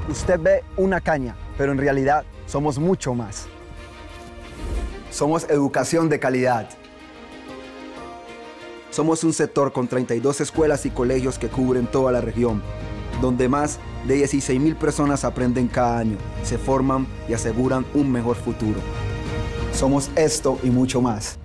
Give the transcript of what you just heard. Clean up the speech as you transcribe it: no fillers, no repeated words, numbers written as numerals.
Usted ve una caña, pero en realidad somos mucho más. Somos educación de calidad. Somos un sector con 32 escuelas y colegios que cubren toda la región, donde más de 16.000 personas aprenden cada año, se forman y aseguran un mejor futuro. Somos esto y mucho más.